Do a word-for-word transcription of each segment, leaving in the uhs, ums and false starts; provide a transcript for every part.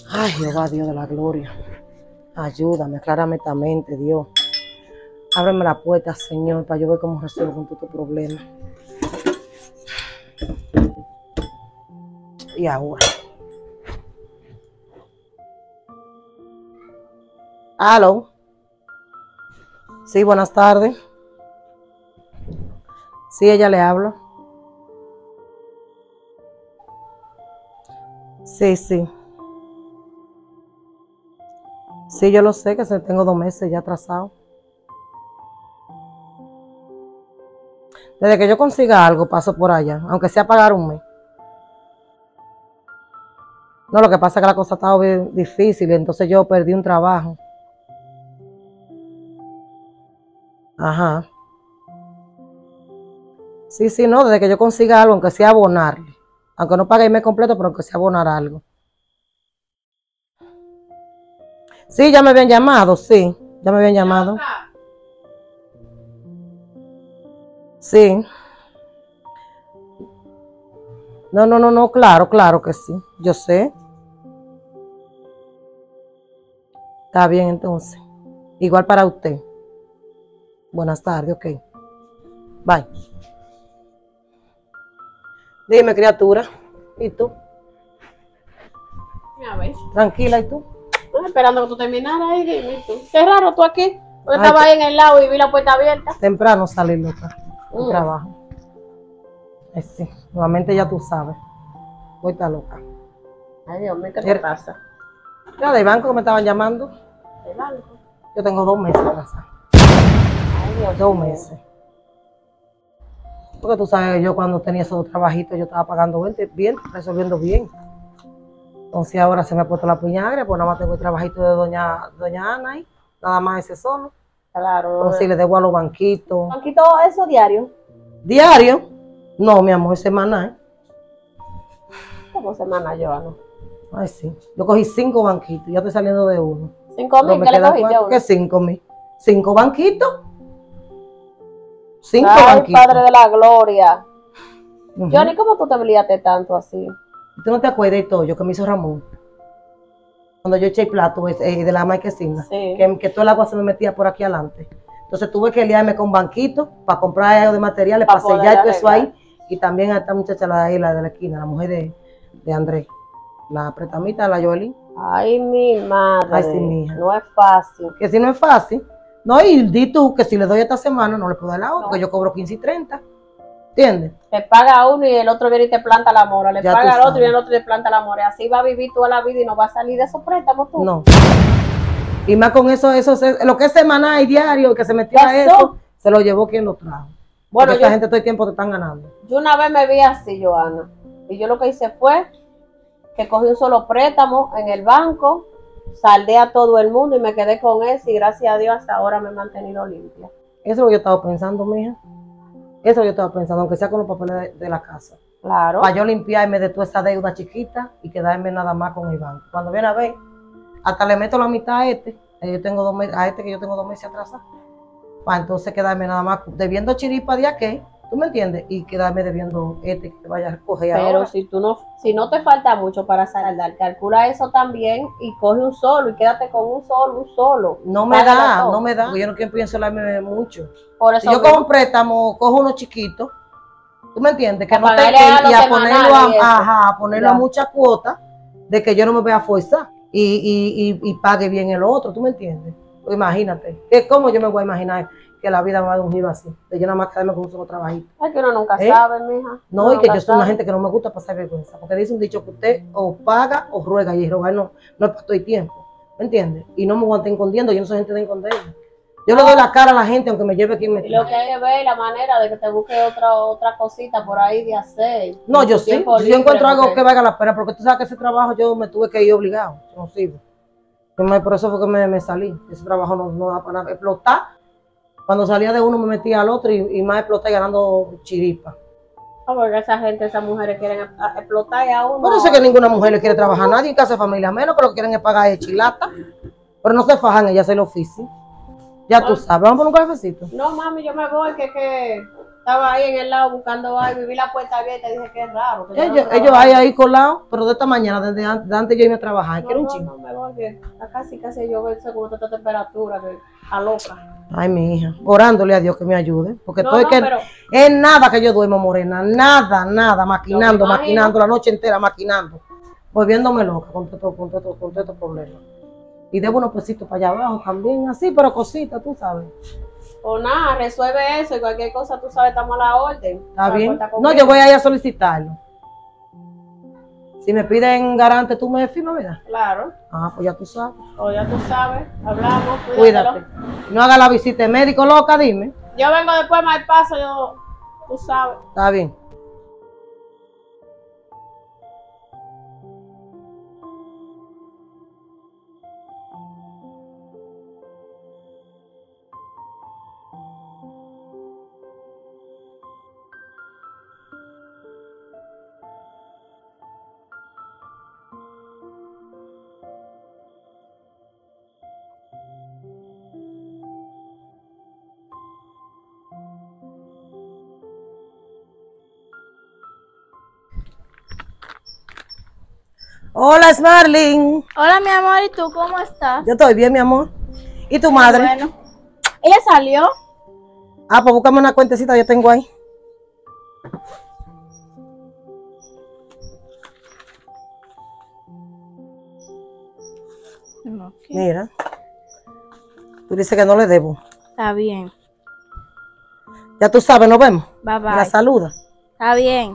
Ay, Jehová, Dios de la gloria. Ayúdame, aclárame esta mente, Dios. Ábreme la puerta, Señor, para yo ver cómo resuelvo con todo tu problema. Y ahora. ¿Aló? Sí, buenas tardes. Sí, ella le habla. Sí, sí. Sí, yo lo sé, que se tengo dos meses ya atrasado. Desde que yo consiga algo, paso por allá, aunque sea pagar un mes. No, lo que pasa es que la cosa estaba bien difícil, entonces yo perdí un trabajo. Ajá. Sí, sí, no, desde que yo consiga algo, aunque sea abonarle. Aunque no pague el mes completo, pero aunque sea abonar algo. Sí, ya me habían llamado, sí. Ya me habían llamado. Sí. No, no, no, no, claro, claro que sí. Yo sé. Está bien, entonces. Igual para usted. Buenas tardes, ok. Bye. Dime, criatura. ¿Y tú? A ver. Tranquila, ¿y tú? Estoy esperando que tú terminaras ahí, dime tú. Qué raro tú aquí. Yo Ay, estaba ahí en el lado y vi la puerta abierta. Temprano salir, loca. Tu Mm. trabajo. Ay, sí. Nuevamente ya tú sabes. Voy está loca. Ay, Dios mío, ¿qué te Er- pasa? Ya del banco que me estaban llamando. ¿El banco? Yo tengo dos meses atrás. Ay, Dios Dos mío. meses. Porque tú sabes, yo cuando tenía esos dos trabajitos, yo estaba pagando veinte, bien, resolviendo bien. Entonces ahora se me ha puesto la piñagra, pues nada más tengo el trabajito de doña, doña Ana ahí, nada más ese solo. Claro. Entonces le debo a los banquitos. ¿Banquito eso diario? ¿Diario? No, mi amor, es semanal. ¿Cómo semana, Joana? Ay, sí. Yo cogí cinco banquitos, ya estoy saliendo de uno. ¿Cinco Pero mil? me ¿Qué le quedan cogiste a cuatro. uno? ¿Qué cinco mil? ¿Cinco banquitos? Cinco Ay, banquitos. Padre de la gloria. Ujú. Johnny, ¿cómo tú te obligaste tanto así? ¿Tú no te acuerdas de todo yo que me hizo Ramón? Cuando yo eché el plato eh, de la marquesina, Sí. que, que todo el agua se me metía por aquí adelante. Entonces tuve que liarme con banquitos para comprar algo de materiales, Pa' para sellar poder todo eso arreglar. ahí. Y también a esta muchacha, la de ahí, la de la esquina, la mujer de, de Andrés, la pretamita, la Joelín. Ay, mi madre. Ay, sí, mija. No es fácil. Que si no es fácil. No, y di tú que si le doy esta semana no le puedo dar la otra, No. porque yo cobro quince y treinta. ¿Entiendes? Te paga uno y el otro viene y te planta la mora. Le Ya paga tú al otro sabes. y el otro te planta la mora. Así va a vivir toda la vida y no va a salir de esos préstamos tú. No. Y más con eso, eso se- lo que es semanal y diario, que se metió a Eso. eso, se lo llevó quien lo trajo. Bueno, Porque esta yo- gente todo el tiempo te están ganando. Yo una vez me vi así, Joana. Y yo lo que hice fue que cogí un solo préstamo en el banco, saldé a todo el mundo y me quedé con eso. Y gracias a Dios hasta ahora me he mantenido limpia. Eso es lo que yo estaba pensando, mija. Eso es lo que yo estaba pensando, aunque sea con los papeles de, de la casa. Claro. Para yo limpiarme de toda esa deuda chiquita y quedarme nada más con el banco. Cuando viene a ver, hasta le meto la mitad a este, eh, yo tengo dos meses, a este que yo tengo dos meses atrás, para entonces quedarme nada más debiendo chiripa de aquel, ¿tú me entiendes? Y quedarme debiendo este que te vaya a coger Pero ahora. si tú no, si no te falta mucho para saldar, calcula eso también y coge un solo y quédate con un solo, un solo. No me Págalo da, todo. no me da, porque yo no quiero pienso darme mucho. Por Si eso yo cojo un préstamo, cojo uno chiquito, ¿tú me entiendes? Que A no te, pagarle a los y a semanales ponerlo y eso. a, ajá, a ponerlo a Ya. mucha cuota de que yo no me voy a forzar y, y, y, y pague bien el otro, ¿tú me entiendes? Pues imagínate, que ¿cómo yo me voy a imaginar que la vida me va a dar un giro así? De yo nada más quedarme con un solo trabajito. Es que uno nunca ¿Eh? sabe, mija. No, Uno y que nunca yo soy una sabe. gente que no me gusta pasar vergüenza, porque dice un dicho que usted o paga o ruega, y rogar no, no es para todo el tiempo, ¿me entiendes? Y no me voy a estar escondiendo, yo no soy gente de esconderme. Yo le doy la cara a la gente aunque me lleve quien me Y lo trae. que hay que ver es la manera de que te busque otra otra cosita por ahí de hacer. No, En yo tu sí, tiempo si yo libre, encuentro algo porque- que valga la pena, porque tú sabes que ese trabajo yo me tuve que ir obligado, no sirve. Yo me- Por eso fue que me, me salí, ese trabajo no, no da para nada. Explotar, cuando salía de uno me metía al otro y, y más explotar ganando chiripa. Ah, porque esa gente, esas mujeres quieren a- a explotar a uno. Por eso es que ninguna mujer le quiere trabajar a nadie en casa de familia, menos que lo que quieren es pagar de chilata. Pero no se fajan, ellas hacen el oficio. Ya tú sabes, vamos por un cafecito. No, mami, yo me voy, que que Estaba ahí en el lado buscando algo y vi la puerta abierta y dije que es raro. Que yo no Ellos, ellos trabajo. ahí, ahí colados, pero de esta mañana, desde antes, de antes yo irme a trabajar, No, quiero un no, chingo. no, me voy bien. Está casi, casi yo veo como esta temperatura que está loca. Ay, mi hija, orándole a Dios que me ayude, porque No, estoy no, que pero- es nada que yo duermo morena, nada, nada, maquinando, imagino. maquinando, la noche entera maquinando, volviéndome loca con todo, con todo, con todo estos problemas. Y debo unos pesitos para allá abajo también, así, pero cositas, tú sabes. O nada, resuelve eso y cualquier cosa, tú sabes, estamos a la orden. ¿Está La bien? cuenta No, conmigo. yo voy a ir a solicitarlo. Si me piden garante, tú me firmas, ¿verdad? Claro, Ah, pues ya tú sabes. o ya tú sabes, hablamos, cuídatelo. Cuídate. No haga la visita de médico loca, dime. Yo vengo después, más paso, yo, tú sabes. Está bien. Hola, Smarling. Hola, mi amor, ¿y tú cómo estás? Yo estoy bien, mi amor. ¿Y tu madre? Bueno, ella salió. Ah, pues búscame una cuentecita, yo tengo ahí. Ok, Mira. Tú dices que no le debo. está bien. Ya tú sabes, nos vemos. Bye La bye. saluda. Está bien.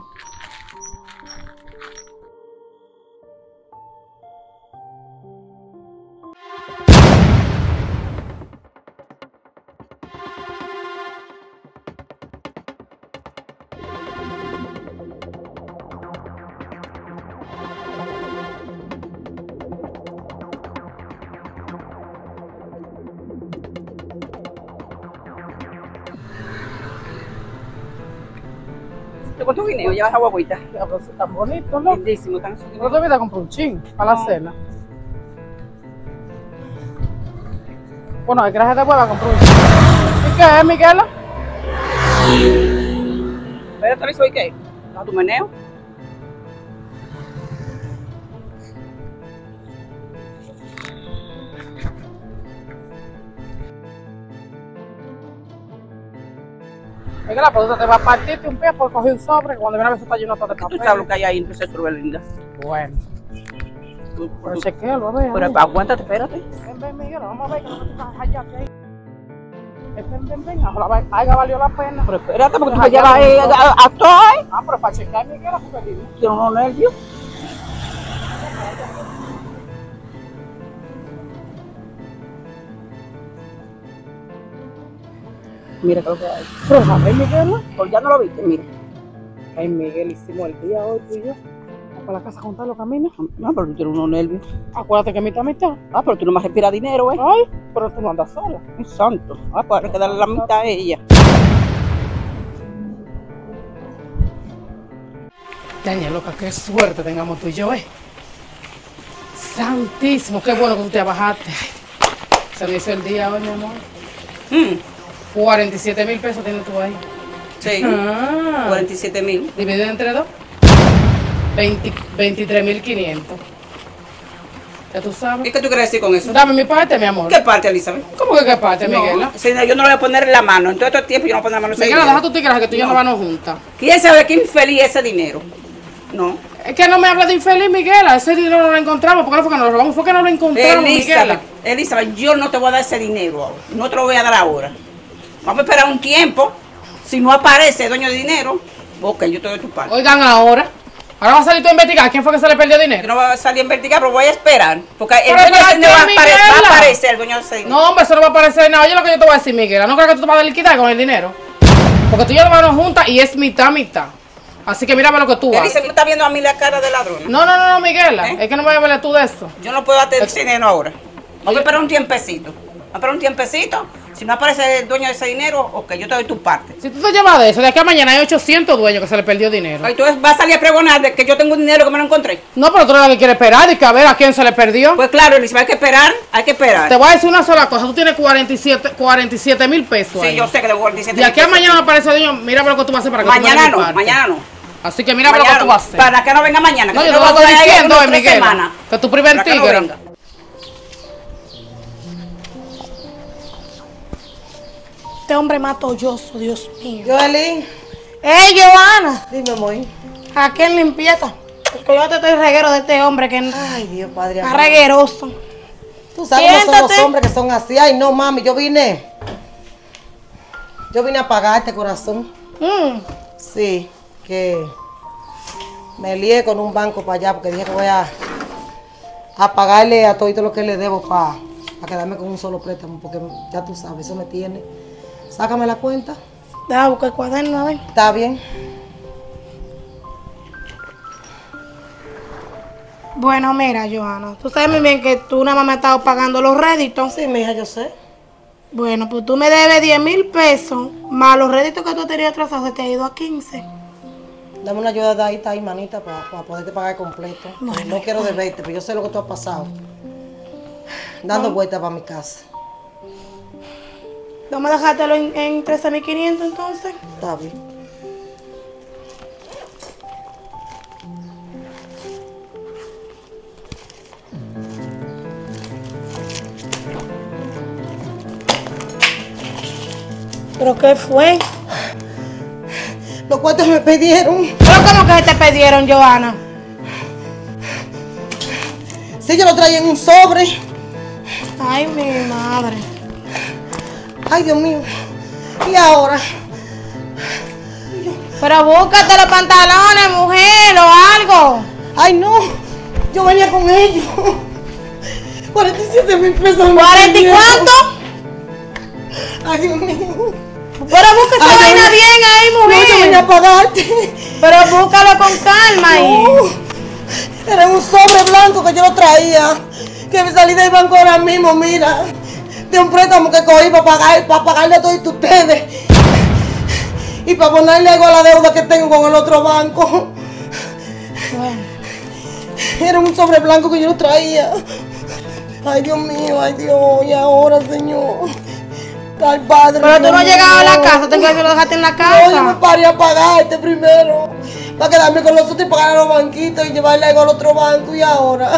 Te corto un guineo, llevas agua agüita. Tan bonito, ¿no? Lindísimo, tan No te olvides comprar un chin para la cena. Bueno, hay que de hueva comprar un chin. ¿Y qué es, Miguela? Pero te aviso, ¿y qué? ¿A tu meneo? Miguela, pero usted te va a partirte un pie por coger un sobre que cuando viene a ver eso está lleno todo de Tú papel. sabes lo que hay ahí entre ese surbe linda. Bueno, Tú- pero tú- chequéalo, a ver. a Pero ver. aguántate, espérate. Ven, ven, Miguela, vamos a ver que no te estás allá. Ven, ven, ven, ven. Ojalá haya valido la pena. Pero espérate, porque tú Ajá, me llevas ahí a, a, a todo, ¿eh? Ah, pero para chequear, Miguela, porque dime. Tiene unos nervios. Mira que lo que hay. Pero, a ver, Miguela. Pues ya no lo viste, mira. Ay, Miguel, hicimos el día hoy tú y yo. Vamos para la casa a contar los caminos. No, pero tú tienes unos nervios. Acuérdate que mitad a mitad. Ah, pero tú no más respiras dinero, ¿eh? Ay, pero tú no andas sola. Es santo. Ah, pues hay que darle la mitad a ella. Daña, loca, qué suerte tengamos tú y yo, ¿eh? Santísimo, qué bueno que tú te bajaste. Ay, se me hizo el día hoy, mi amor. Mm, cuarenta y siete mil pesos tienes tú ahí. sí. Ah, cuarenta y siete mil. dividido entre dos. veintitrés mil quinientos. Ya tú ¿Y sabes. qué tú quieres decir con eso? Dame mi parte, mi amor. ¿Qué parte, Elizabeth? ¿Cómo que qué parte, No, Miguela? ese dinero yo no le voy a poner en la mano. En todo este tiempo yo no voy a poner la mano en ese Miguela, dinero. deja tu tigre que tú y yo no vamos juntas. ¿Quién sabe qué infeliz es ese dinero? No. Es que no me habla de infeliz, Miguela. Ese dinero no lo encontramos. ¿Por qué no fue que nos lo robamos? Fue que no lo encontramos, Elizabeth, Miguela. Elizabeth, yo no te voy a dar ese dinero ahora. No te lo voy a dar ahora. Vamos a esperar un tiempo. Si no aparece el dueño de dinero, ok, yo te doy tu parte. Oigan ahora. Ahora va a salir tú a investigar quién fue que se le perdió Yo dinero. no voy a salir a investigar, pero voy a esperar. Porque el Pero dueño de ¿para ese dinero va a, qué, apare- va a Miguela? aparecer, el dueño de ese dinero. No, hombre, eso no va a aparecer nada. Oye lo que yo te voy a decir, Miguela. No creo que tú te vas a liquidar con el dinero. Porque tú y yo nos vamos juntas y es mitad, mitad. Así que mírame lo que tú haces. Elizabeth, tú estás viendo a mí la cara de ladrona. No, no, no, no, Miguela. ¿Eh? Es que no me voy a hablar tú de eso. Yo no puedo darte ese dinero ahora. Vamos a esperar un tiempecito. Vamos a esperar un tiempecito. Si Si no aparece el dueño de ese dinero, ok, yo te doy tu parte. Si tú te llevas de eso, de aquí a mañana hay ochocientos dueños que se le perdió dinero. Y tú vas a salir a pregonar de que yo tengo un dinero que me lo encontré. No, pero tú eres la que quiere esperar y que a ver a quién se le perdió. Pues claro, Elizabeth, hay que esperar, hay que esperar. Te voy a decir una sola cosa, tú tienes cuarenta y siete mil pesos Sí, ahí. yo sé que de cuarenta y siete De aquí a mañana aparece el dueño, mira lo que tú vas a hacer para que tú me Mañana des mi no, parte. mañana no. Así que mira lo Mañana que tú vas a hacer. Para que no venga mañana. Que No, yo no te lo voy a estoy traer diciendo, unas eh, tres Miguel, semanas. que tú primer Para que no tigre. venga. Este hombre más tolloso, Dios mío. Joelín, ¡Ey, Joana! dime, muy. ¿A quién limpieza? Porque yo te estoy reguero de este hombre que es Ay, Dios, padre. más amado. regueroso. Tú sabes cómo son los Siéntate. hombres que son así. Ay, no, mami, yo vine. Yo vine a pagarte, corazón. Mm. Sí, que me lié con un banco para allá porque dije que voy a, a pagarle a todo lo que le debo para quedarme con un solo préstamo porque ya tú sabes, eso me tiene. Sácame la cuenta. Deja buscar el cuaderno, a ver. Está bien. Bueno, mira, Joana, tú sabes muy bien que tú nada más me has estado pagando los réditos. Sí, mi hija, yo sé. Bueno, pues tú me debes diez mil pesos, más los réditos que tú tenías atrasados, se te ha ido a quince. Dame una ayuda de ahí, está ahí, manita, para, para poderte pagar completo. Bueno, no quiero deberte, pero yo sé lo que tú has pasado. Dando vueltas para mi casa. Vamos a dejártelo en, en trece mil quinientos entonces. Está bien. ¿Pero qué fue? Los cuartos me pidieron. ¿Pero cómo que se te pidieron, Joana? Sí, yo lo traía en un sobre. Ay, mi madre. Ay, Dios mío. ¿Y ahora? Pero búscate los pantalones, mujer, o algo. Ay, no. Yo venía con ellos. cuarenta y siete mil pesos. me ¿Cuarenta y pidieron. cuánto? Ay, Dios mío. Pero busca esa Ay, vaina no, bien ahí, No, yo venía mujer. a pagarte. Pero búscalo con calma ahí. No. Era un sobre blanco que yo lo traía. Que me salí del banco ahora mismo, mira. De un préstamo que cogí para pagar, para pagarle a todos ustedes. Y para ponerle algo a la deuda que tengo con el otro banco. Bueno, Era un sobre blanco que yo lo traía. Ay, Dios mío, ay, Dios. Y ahora, Señor. Ay, Padre. pero tú no has Dios llegado a la mío. casa, tengo que lo dejaste en la No, yo me casa. paré a pagarte primero. Para quedarme con los otros y pagar a los banquitos y llevarle algo al otro banco. Y ahora.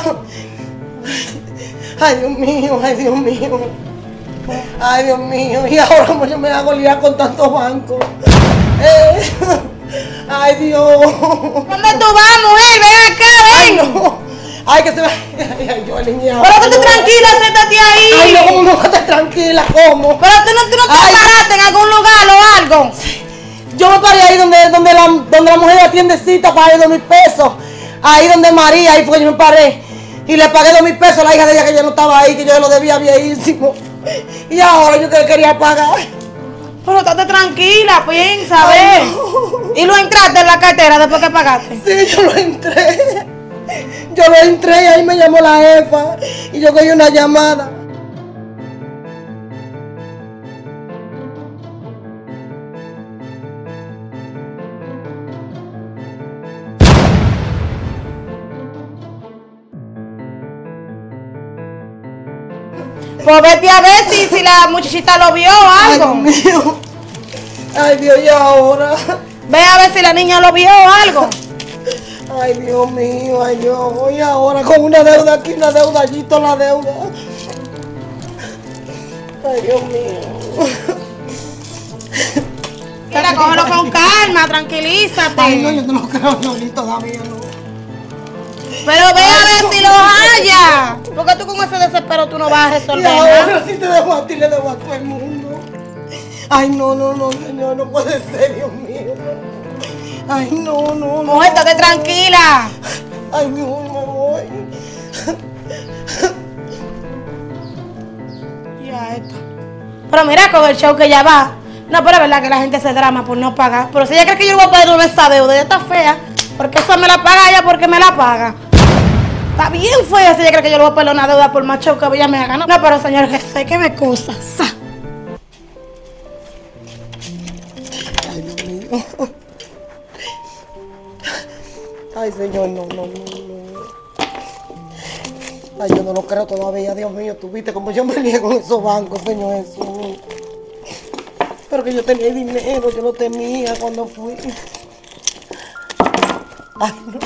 Ay, Dios mío, ay, Dios mío. Ay, Dios mío. Y ahora como yo me hago liar con tantos bancos. Eh, Ay, Dios. ¿Dónde tú vas, mujer? Ven acá, Ay, ven. no. Ay, que se va. Ay, ay, yo aliñado. Pero tú estés tranquila, siéntate ahí. Ay, no, ¿cómo no vas a estar tranquila? ¿Cómo? Pero tú no, tú no te Ay. paraste en algún lugar o algo. Yo me paré ahí donde, donde, la, donde la mujer atiende cita para ir dos mil pesos. Ahí donde María, ahí fue que yo me paré. Y le pagué dos mil pesos a la hija de ella que ya no estaba ahí, que yo lo debía viejísimo. Y ahora yo que le quería pagar. Pero estate tranquila, piensa, ve. Y lo entraste en la cartera después que pagaste. Sí, yo lo entré. Yo lo entré y ahí me llamó la jefa. Y yo cogí una llamada. Pues vete a ver si, si la muchachita lo vio o Ay, algo. Dios mío. Ay, Dios, y ahora. Ve a ver si la niña lo vio o algo. Ay, Dios mío, ay, Dios. Y ahora con una deuda aquí, una deuda allí, toda la deuda. Ay, Dios mío. Mira, cógelo con calma, tranquilízate. Ay, no, yo no lo creo, no, ni todavía no. Pero ve a ver si lo haya. Porque tú con ese desespero tú no vas a Y resolver ahora nada. si te debo a ti, le debo a todo el mundo. Ay, no, no, no, señor, no puede ser, Dios mío. Ay, no, no, no. Mujer, estate tranquila. Ay, mi amor, me voy. Ya esto. Pero mira con el show que ya va. No, pero es verdad que la gente se drama por no pagar. Pero si ella cree que yo no voy a poder devolver esa deuda, ella está fea. Porque eso me la paga ella porque me la paga. Está bien fea si ella cree que yo le voy a poner una deuda por más show que ella me haga. No, no pero señor Jesús, que me cosas. Ay, Señor, no, no, no, no. Ay, yo no lo creo todavía, Dios mío. Tú viste cómo yo me lié con esos bancos, Señor Jesús. Pero que yo tenía dinero, yo lo tenía cuando fui. Ay, no.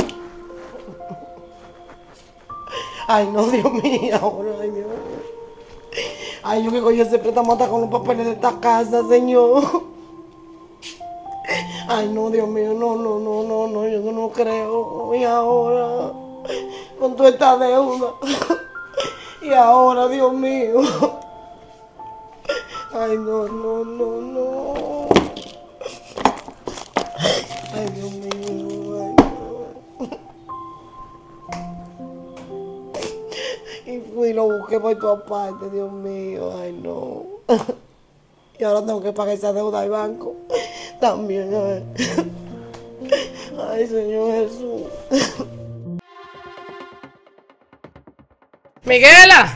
Ay, no, Dios mío, ahora, ay, Dios. Ay, yo que coño ese préstamo hasta con los papeles de esta casa, Señor. Ay, no, Dios mío, no, no, no, no, no, yo no creo. Y ahora, con toda esta deuda. Y ahora, Dios mío. Ay, no, no, no, no. Ay, Dios mío, ay, no. Y fui y lo busqué por tu parte, Dios mío, ay, no. Y ahora tengo que pagar esa deuda al banco. También, ay. Ay, Señor Jesús. Miguela.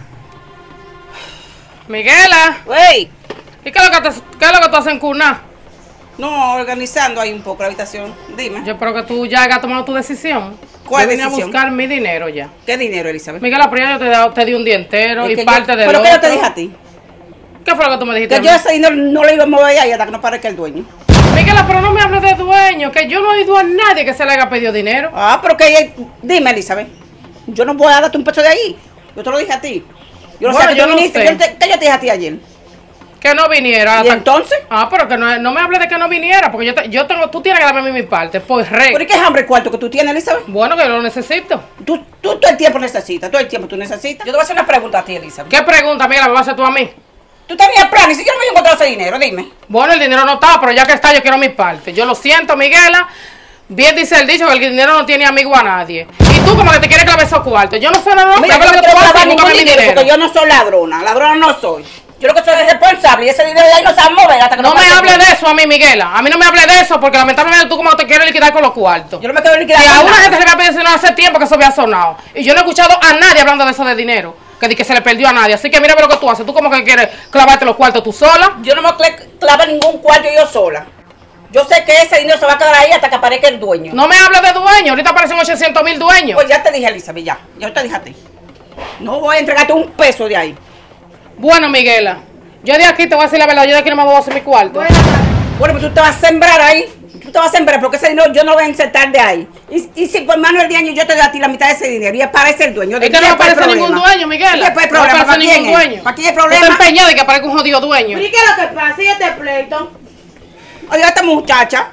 Miguela. Wey, ¿Y qué es lo que, te, qué es lo que tú haces en cuna? no, organizando ahí un poco la habitación. Dime. Yo espero que tú ya hayas tomado tu decisión. ¿Cuál Yo vine decisión? a buscar mi dinero ya. ¿Qué dinero, Elizabeth? Miguela, pero ya yo te, he dado- te di un día entero Es y que parte yo- del ¿Pero otro. qué yo te dije a ti? ¿Qué fue lo que tú me dijiste? Que a yo mí? ese dinero no lo iba a mover ahí hasta que no parezca el dueño. Miguela, pero no me hables de dueño, que yo no he oído a nadie que se le haya pedido dinero. Ah, pero que ella- dime, Elizabeth. Yo no voy a darte un peso de ahí. Yo te lo dije a ti. Yo no Bueno, sé que yo tú no viniste. sé. Yo te- ¿Qué yo te dije a ti ayer? Que no viniera. ¿Y hasta- entonces? Ah, pero que no, no me hables de que no viniera, porque yo, te- yo tengo, tú tienes que darme a mí mi parte, pues ¿Pero y rey. qué hambre cuarto que tú tienes, Elizabeth? Bueno, que yo lo necesito. Tú, tú todo el tiempo necesitas, todo el tiempo tú necesitas. Yo te voy a hacer una pregunta a ti, Elizabeth. ¿Qué pregunta, Miguela, me vas a hacer tú a mí? Tú tenías planes, si yo no me había encontrado ese dinero, dime. Bueno, el dinero no está, pero ya que está, yo quiero mi parte. Yo lo siento, Miguela. Bien dice el dicho que el dinero no tiene amigo a nadie. Y tú como que te quieres clavar esos cuartos. Yo no sé, no, no, Mira, dame yo lo no que tú quiero haces clavar y ningún búscame mi dinero dinero. porque yo no soy ladrona, ladrona no soy. Yo lo que soy es responsable y ese dinero de ahí no se va a mover hasta que No me pase el hables tiempo. de eso a mí, Miguela. A mí no me hables de eso porque lamentablemente tú como te quieres liquidar con los cuartos. Yo no me quiero liquidar Si a con una nada. gente se le ha pedido dinero hace tiempo que eso había sonado. Y yo no he escuchado a nadie hablando de eso de dinero. Que, di que se le perdió a nadie. Así que mira lo que tú haces. Tú como que quieres clavarte los cuartos tú sola. Yo no me cl- clavo ningún cuarto yo sola. Yo sé que ese dinero se va a quedar ahí hasta que aparezca el dueño. No me hables de dueño. Ahorita aparecen ochocientos mil dueños. Pues ya te dije, Elizabeth, ya. Ya te dije a ti. No voy a entregarte un peso de ahí. Bueno, Miguela. Yo de aquí te voy a decir la verdad. Yo de aquí no me voy a hacer mi cuarto. Bueno, pues tú te vas a sembrar ahí. Tú te vas a sembrar porque ese dinero yo no lo voy a insertar de ahí. Y, y si por mano del dueño yo te doy a ti la mitad de ese dinero y aparece el dueño. Es que no me aparece ningún dueño, Miguela. ¿Y después el No me problema? aparece ¿Para quién ningún es? dueño. ¿Para quién es el Tú problema? estás empeñado de que aparezca un jodido dueño. ¿Y qué es lo que pasa? ¿Y este pleito? Oiga, esta muchacha,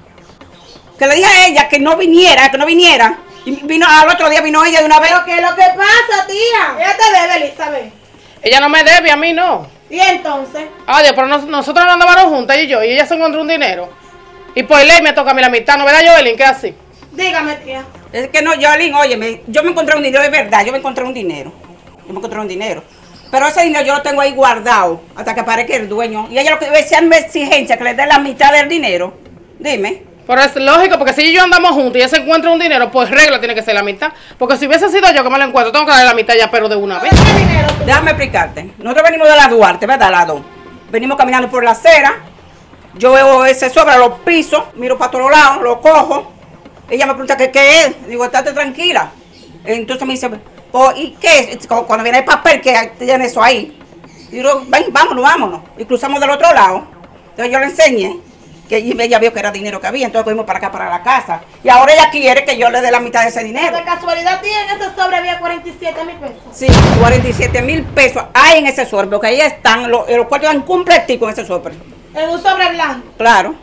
que le dije a ella que no viniera, que no viniera. Y vino al otro día, vino ella de una vez. ¿Pero qué es lo que pasa, tía? Ella te debe, Elizabeth. Ella no me debe, a mí no. ¿Y entonces? Adiós, pero nos- nosotros no andábamos juntas y yo, y ella se encontró un dinero. Y por ley me toca a mí la mitad, ¿no verdad, Joelín? ¿Qué así? Dígame, tía. Es que no, Yolín, óyeme, yo me encontré un dinero, es verdad, yo me encontré un dinero. Yo me encontré un dinero. Pero ese dinero yo lo tengo ahí guardado hasta que aparezca el dueño. Y ella lo que decía es mi exigencia, que le dé la mitad del dinero. Dime. Pero es lógico, porque si ella y yo andamos juntos y ella se encuentra un dinero, pues regla tiene que ser la mitad. Porque si hubiese sido yo que me lo encuentro, tengo que darle la mitad ya, pero de una vez. ¿Qué dinero tú? Déjame explicarte. Nosotros venimos de la Duarte, ¿verdad? La dos. Venimos caminando por la acera. Yo veo ese sobre, lo piso, miro para todos lados, lo cojo. Ella me pregunta qué, qué es. Digo, estate tranquila. Entonces me dice, "Oh, ¿y qué es?" Cu- Cuando viene el papel que tiene eso ahí. Digo, ven, vámonos, vámonos. Y cruzamos del otro lado. Entonces yo le enseñé. Que ella vio que era dinero que había, entonces cogimos para acá, para la casa. Y ahora ella quiere que yo le dé la mitad de ese dinero. De casualidad, tía, en ese sobre había cuarenta y siete mil pesos. Sí, cuarenta y siete mil pesos hay en ese sobre, porque ahí están, los, los cuartos están completicos en ese sobre. En un sobre blanco. Claro.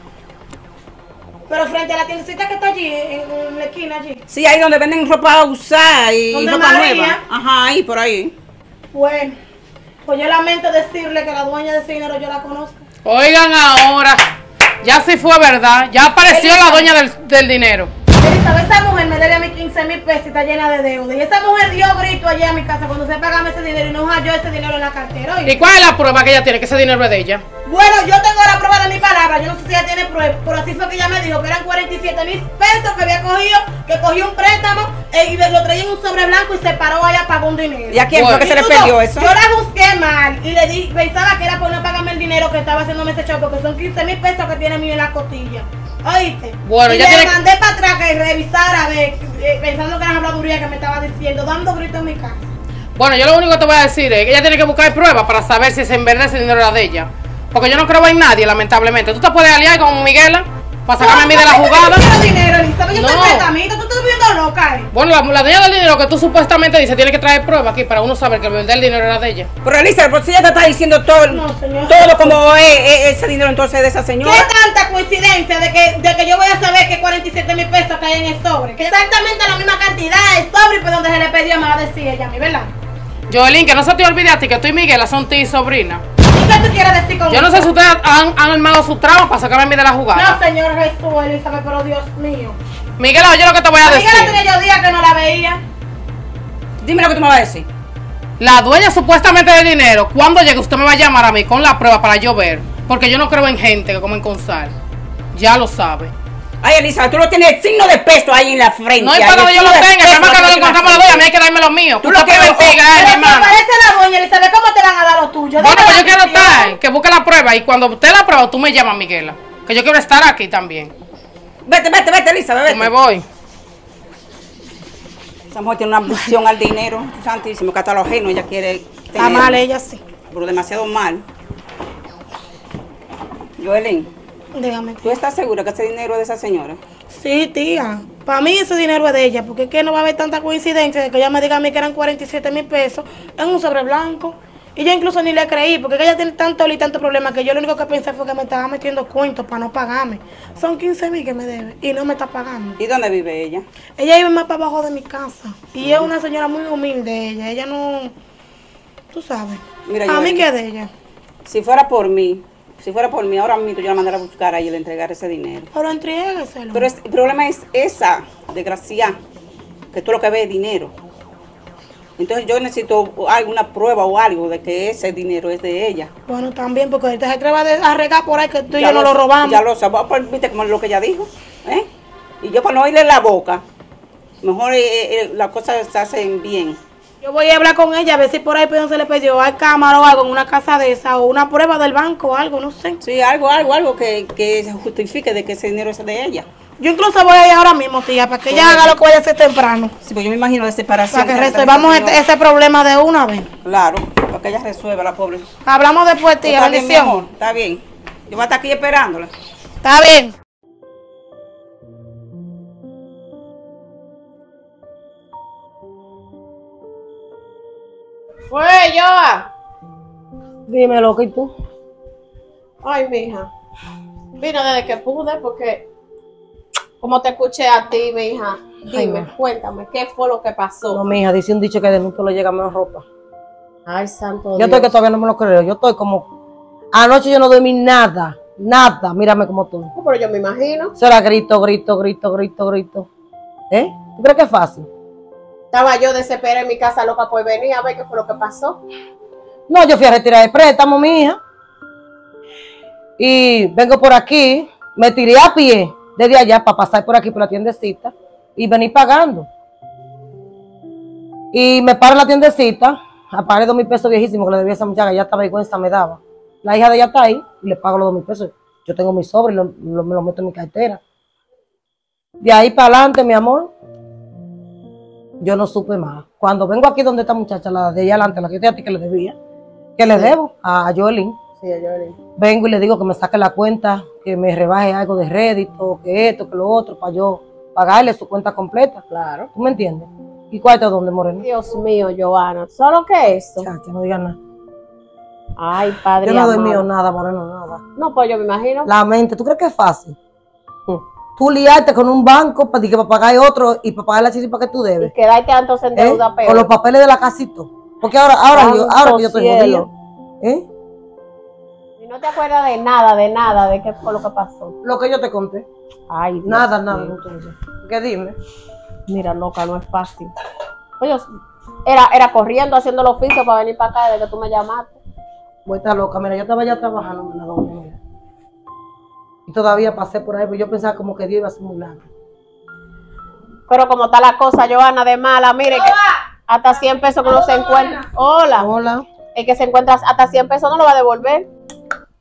Pero frente a la tiendecita que está allí, en, en la esquina allí. Sí, ahí donde venden ropa usada y ¿Donde ropa María? nueva. Ajá, ahí, por ahí. Bueno, pues yo lamento decirle que la dueña de ese dinero yo la conozco. Oigan ahora, ya sí fue verdad, ya apareció la dueña del, del dinero. Elizabeth, esa mujer me debe a mí quince mil pesos y está llena de deuda. Y esa mujer dio grito allí a mi casa cuando se pagaba ese dinero y no halló ese dinero en la cartera. Oye. ¿Y cuál es la prueba que ella tiene que ese dinero es de ella? Bueno, yo tengo la prueba de mi palabra, yo no sé si ella tiene prueba, pero así fue que ella me dijo que eran cuarenta y siete mil pesos que había cogido, que cogió un préstamo eh, y lo traía en un sobre blanco y se paró allá, pagó un dinero. ¿Y a quién Bueno. fue que se le Incluso, perdió eso? Yo la juzgué mal y le di, pensaba que era por no pagarme el dinero que estaba haciéndome ese show, porque son quince mil pesos que tiene mío en la costilla. ¿Oíste? Bueno, y ya le tiene- mandé para atrás que revisara, a ver, eh, pensando que era habladuría que me estaba diciendo, dando gritos en mi casa. Bueno, yo lo único que te voy a decir es que ella tiene que buscar pruebas para saber si es en verdad ese dinero era de ella. Porque yo no creo en nadie, lamentablemente. ¿Tú te puedes aliar con Miguela para sacarme a mí de la jugada? Yo no quiero dinero, Elizabeth, yo No. estoy pretamita, tú estás viendo loca, ¿eh? Bueno, la, la dueña del dinero que tú supuestamente dices tiene que traer pruebas aquí para uno saber que el verdad el dinero era de ella. Pero Elisa, por si ella te está diciendo todo, No, señor. todo como es, es ese dinero entonces de esa señora. ¿Qué tanta coincidencia de que, de que yo voy a saber que cuarenta y siete mil pesos caen en el sobre? Que exactamente la misma cantidad, el sobre, pues donde se le perdió, me va a decir ella a mí, ¿verdad? Joelín, que no se te olvide a ti que tú y Miguela son tío y sobrina. ¿Y qué tú quieres decir con Yo no eso? sé si ustedes han, han armado su trama para sacarme a mí de la jugada. No, señor Jesús, Elizabeth, pero Dios mío. Miguela, oye lo que te voy a Miguel decir. tenía yo días que no la veía. Dime lo que tú me vas a decir. La dueña supuestamente del dinero, cuando llegue usted me va a llamar a mí con la prueba para yo ver. Porque yo no creo en gente que comen con sal. Ya lo sabe. Ay, Elisa, tú lo tienes el signo de peso ahí en la frente. No es ahí, para el que yo lo signo de tenga, peso además que no aquí le en la encontramos la dueña, a mí frente. hay que darme lo mío. Tú Tú lo que que- investiga, oh, eh, mi Pero si hermana. aparece la doña Elizabeth, ¿cómo te van a dar lo tuyo? Bueno, Dame pues la yo quiero atención. estar, que busque la prueba y cuando usted la prueba, tú me llamas, Miguela. Que yo quiero estar aquí también. Vete, vete, vete, Elisa, vete. Yo me voy. Esa mujer tiene una ambición al dinero, santísimo, que hasta lo ajeno ella quiere tener. Está mal ella, sí. Pero demasiado mal. Joelín, Dígame. ¿tú estás segura que ese dinero es de esa señora? Sí, tía. Para mí ese dinero es de ella, porque es que no va a haber tanta coincidencia de que ella me diga a mí que eran cuarenta y siete mil pesos en un sobre blanco. Y yo incluso ni le creí, porque es que ella tiene tanto y tanto problema que yo lo único que pensé fue que me estaba metiendo cuentos para no pagarme. Son quince mil que me debe y no me está pagando. ¿Y dónde vive ella? Ella vive más para abajo de mi casa. Y es una señora muy humilde ella. Ella no... Tú sabes. Mira, a mí Joelín, que es de ella. Si fuera por mí, si fuera por mí, ahora mismo yo la mandara a buscar a ella y le entregar ese dinero. Pero entrégueselo. Pero es- el problema es esa, desgracia, que tú lo que ves es dinero. Entonces yo necesito alguna prueba o algo de que ese dinero es de ella. Bueno, también, porque ahorita se atreva a regar por ahí que tú y Ya yo no lo robamos. Ya lo sabemos, pues, viste como lo que ella dijo, ¿eh? Y yo para no oírle la boca, mejor eh, eh, las cosas se hacen bien. Yo voy a hablar con ella a ver si por ahí pues, se le pidió hay cámara o algo en una casa de esa o una prueba del banco o algo, no sé. Sí, algo, algo, algo que, que se justifique de que ese dinero es de ella. Yo incluso voy a ir ahora mismo, tía, para que ella haga lo que vaya a hacer temprano. Sí, pues yo me imagino la separación. Para que de esta resolvamos señora. este- ese problema de una vez. Claro, para que ella resuelva la pobre. Hablamos después, tía, Está bien, mi bendición. amor, está bien. Yo voy a estar aquí esperándola. Está bien. Fue yo. Dime, loca, ¿y tú? Ay, mija. Vino desde que pude porque como te escuché a ti, mija. Dime, ma. cuéntame, ¿qué fue lo que pasó? No, mija, dice un dicho que de nunca le llega menos ropa. Ay, santo Yo Dios. estoy que todavía no me lo creo. Yo estoy como... Anoche yo no dormí nada. Nada. Mírame como tú. No, pero yo me imagino. Eso era grito, grito, grito, grito, grito. ¿Eh? ¿Tú crees que es fácil? Estaba yo desesperada en mi casa loca por venir a ver qué fue lo que pasó. No, yo fui a retirar el préstamo, mi hija. Y vengo por aquí, me tiré a pie desde allá para pasar por aquí por la tiendecita y venir pagando. Y me paro en la tiendecita, apagué dos mil pesos viejísimos que le debía a esa muchacha, ya hasta vergüenza me daba. La hija de ella está ahí y le pago los dos mil pesos. Yo tengo mi sobre y lo, lo- me lo meto en mi cartera. De ahí para adelante, mi amor, yo no supe más. Cuando vengo aquí donde esta muchacha, la de allá adelante, la que yo te a ti que le debía, que le debo a Joelín, Sí, yo le vengo y le digo que me saque la cuenta, que me rebaje algo de rédito, que esto, que lo otro, para yo pagarle su cuenta completa. Claro. ¿Tú me entiendes? ¿Y cuál es dónde, Moreno? Dios mío, Joana. ¿Solo que eso? Chacha, no digas nada. Ay, padre Yo no doy amado. mío nada, Moreno, nada. No, pues yo me imagino. La mente, ¿tú crees que es fácil? Tú liarte con un banco para, para pagar otro y para pagar la chica que tú Y debes. quedarte entonces en ¿Eh? deuda peor. Con los papeles de la casita. Porque ahora, ahora, yo, Santo ahora que yo estoy jodida. cielo. ¿Eh? Y no te acuerdas de nada, de nada, de qué fue lo que pasó. Lo que yo te conté. Ay, Dios Nada, nada, mío. entonces. ¿Qué dime? Mira, loca, no es fácil. Oye, era, era corriendo, haciendo el oficio para venir para acá desde que tú me llamaste. Voy a estar loca. Mira, yo estaba ya trabajando en la doña, mira. Y todavía pasé por ahí, pero yo pensaba como que Dios iba a ser muy largo. Pero como está la cosa, Joana, de mala, mire que hasta cien pesos que uno se encuentra. Hola. Hola. El que se encuentra hasta cien pesos no lo va a devolver.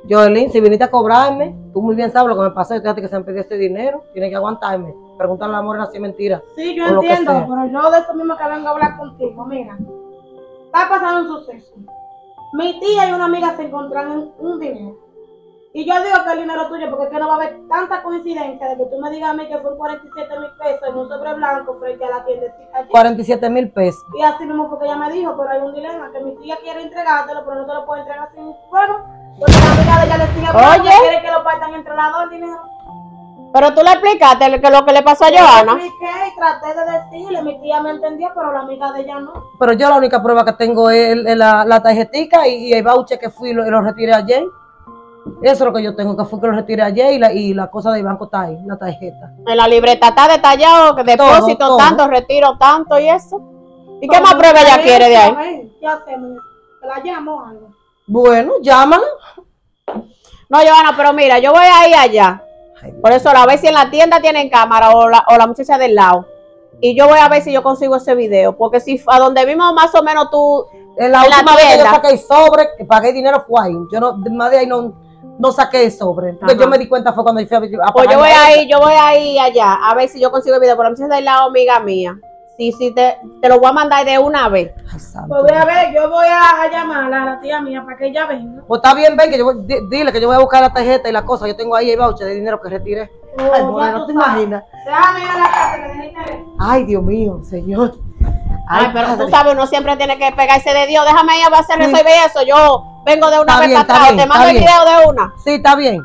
Joelín, si viniste a cobrarme, tú muy bien sabes lo que me pasó. Yo te dije que se me pidió ese dinero, tienes que aguantarme. Pregúntale a la morena si es mentira. Sí, yo o lo que entiendo, sea. pero yo de eso mismo que vengo a hablar contigo. Mira, está pasando un suceso. Mi tía y una amiga se encontraron en un dinero. Y yo digo que el dinero es tuyo porque es que no va a haber tanta coincidencia de que tú me digas a mí que fue cuarenta y siete mil pesos en un sobre blanco frente a la tiendecita allí. cuarenta y siete mil pesos. Y así mismo porque ella me dijo, pero hay un dilema, que mi tía quiere entregártelo, pero no te lo puede entregar sin fuego. Porque la amiga de ella le sigue hablando, Oye. quiere que lo partan entre las dos el dinero. Pero tú le explicaste lo que, lo que le pasó a Yo Johanna. le expliqué y traté de decirle, mi tía me entendió, pero la amiga de ella no. Pero yo la única prueba que tengo es, el- el- la, la tarjetica y, y el voucher que fui y lo, y lo retiré ayer. Eso es lo que yo tengo, que fue que lo retiré ayer y la, y la cosa del banco está ahí, la tarjeta. En la libreta está detallado, que depósito todo. tanto, retiro tanto y eso. ¿Y qué Pero más no prueba ella sabe quiere de eso, ahí? ven, ¿qué hacemos? ¿Te la llamo o algo? Bueno, llámala. No, Johanna, pero mira, yo voy a ir allá. Por eso a ver si en la tienda tienen cámara o la, o la muchacha del lado. Y yo voy a ver si yo consigo ese video. Porque si a donde vimos más o menos tú. En la En la última vez que yo tienda. saqué el sobre, que pagué dinero fue ahí. Yo no, más de ahí no, no saqué el sobre. Entonces Ajá. yo me di cuenta fue cuando yo fui a, a Pues yo pagarle voy a a ella. ir, yo voy a ir allá a ver si yo consigo el video. Por la muchacha del lado, amiga mía. Sí, sí, te, te lo voy a mandar de una vez. Ay, santo. Pues voy a ver, yo voy a, a llamarla a la tía mía para que ella venga. Pues está bien, ven, que yo voy, di- dile que yo voy a buscar la tarjeta y la cosa. Yo tengo ahí el voucher de dinero que retiré. Oh, Ay, ya bueno, tú no te sabes. imaginas. Déjame ir a la casa que le dejé el teléfono. Ay, Dios mío, señor. Ay, pero padre. tú sabes, uno siempre tiene que pegarse de Dios. Déjame ir a hacer Sí. eso y ver eso. Yo vengo de una Está vez bien, para está atrás. bien, Te mando el está video de una. Sí, está bien.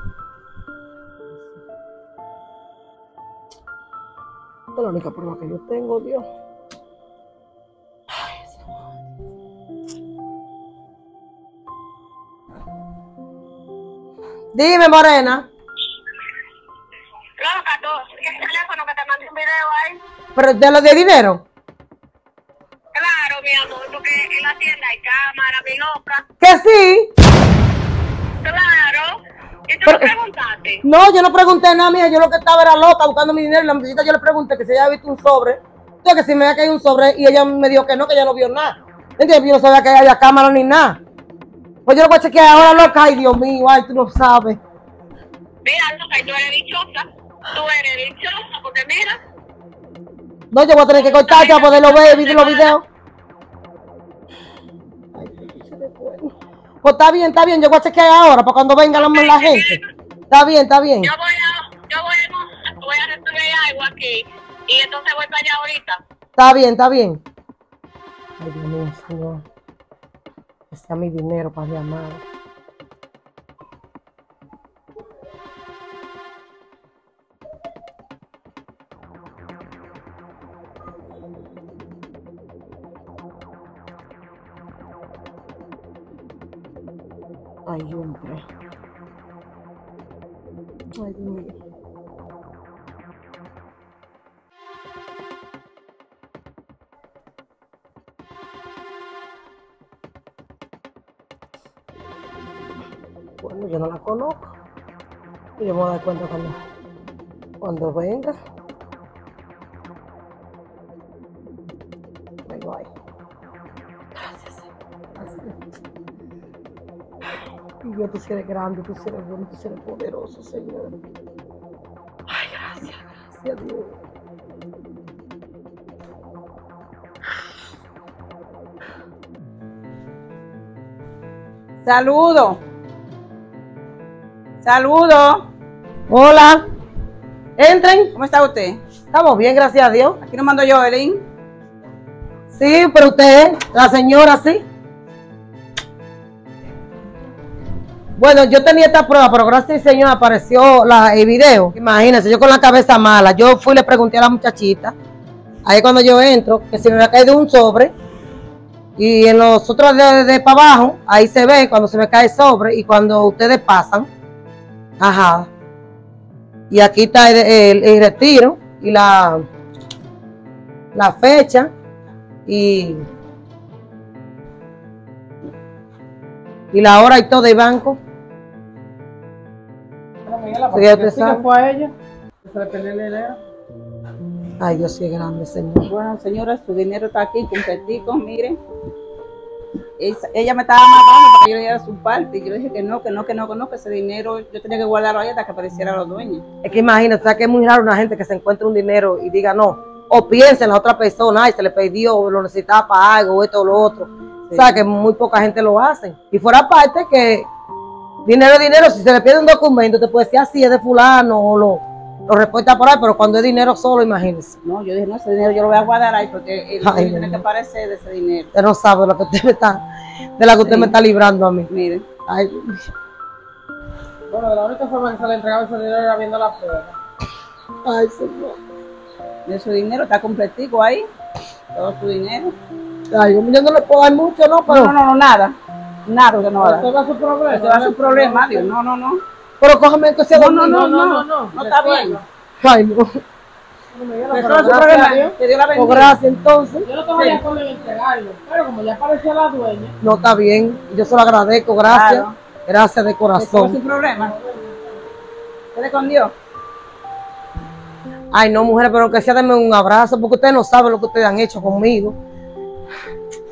Esta es la única prueba que yo tengo, Dios. Ay, dime, morena. Loca, tú, el teléfono que te mandé un video ahí. ¿Pero de lo de dinero? Claro, mi amor, porque en la tienda hay cámara, mi loca. Que sí. Claro. ¿Y tú Pero- me preguntaste? No, yo no pregunté nada, mía. Yo lo que estaba era loca buscando mi dinero. Y la muchachita yo le pregunté que si ella había visto un sobre. Entonces, que si me había caído un sobre. Y ella me dijo que no, que ella no vio nada. ¿Entiendes? Yo no sabía que había cámara ni nada. Pues yo lo voy a chequear ahora, loca. Ay, Dios mío, ay, tú no sabes. Mira, loca, tú eres dichosa. Tú eres dichosa, porque mira. No, yo voy a tener que cortarte para poderlo ver y los videos. Ay, qué se le fue. Pues está bien, está bien. Yo voy a chequear ahora para cuando venga la, la gente. Está bien, está bien. Yo voy a, yo voy a, voy a recibir algo aquí. Y entonces voy para allá ahorita. Está bien, está bien. Ay, Dios mío, señor. Que sea mi dinero para llamar. Ay, hombre. Ay, Dios mío. Bueno, yo no la conozco. Yo me voy a dar cuenta cuando, cuando venga. Ahí va. Gracias. Gracias. Y Dios, tú sí eres grande, tú sí eres bueno, tú sí eres poderoso, Señor. Ay, gracias, gracias, Dios. Saludo. Saludo. Hola. Entren. ¿Cómo está usted? Estamos bien, gracias a Dios. Aquí nos mandó Joelín. Sí, pero usted, la señora, sí. Bueno, yo tenía esta prueba, pero gracias al Señor apareció la, el video. Imagínense, yo con la cabeza mala. Yo fui y le pregunté a la muchachita, ahí cuando yo entro, que si me había caído un sobre. Y en los otros de, de para abajo, ahí se ve cuando se me cae el sobre y cuando ustedes pasan. Ajá. Y aquí está el, el- el retiro y la, la fecha. Y, y la hora y todo del banco. Sí, ya usted sabe. fue a ella. Se le perdió el dinero. Ay, Dios sí es grande, Señor. Bueno, señora, su dinero está aquí, completico, miren. esa- ella me estaba matando para que yo le diera su parte. Y yo le dije que no, que no, que no, que no, que ese dinero yo tenía que guardarlo ahí hasta que apareciera los dueños. Es que imagínate, ¿sabes que es muy raro una gente que se encuentre un dinero y diga no? O piensa en la otra persona, ay, se le perdió, o lo necesitaba para algo, o esto o lo otro. Sí. O sea, que muy poca gente lo hace. Y fuera parte que dinero es dinero, si se le pierde un documento, te puede decir así, es de fulano, o lo, lo reporta por ahí, pero cuando es dinero solo, imagínese. No, yo dije, no, ese dinero yo lo voy a guardar ahí porque el Ay, dinero tiene no. que aparecer de ese dinero. Usted no sabe de lo que usted me está, de la que usted Sí. me está librando a mí. Miren, Ay, Bueno, la única forma que se le entregaba ese dinero era viendo la prueba. ay, señor. de su dinero está completico ahí, todo su dinero. Ay, yo no le puedo dar mucho, ¿no? Pero, No, no, no, nada, nada que no va a dar. Resuelva su problema. Ese va a ser su problema, Dios. No, no, no. pero cójame que sea No, dormir. no, no, no, no, no está bien. Ay, no. Resuelva su problema, que Dios la Pues bendiga. gracias, entonces. Yo no tengo de acuerdo en entregarlo, pero como ya apareció la dueña, No, está bien. Yo se lo agradezco, gracias. Claro. Gracias de Resuelva su corazón. problema. Quede con Dios. Ay, no, mujeres, pero que sea denme un abrazo, porque ustedes no saben lo que ustedes han hecho conmigo.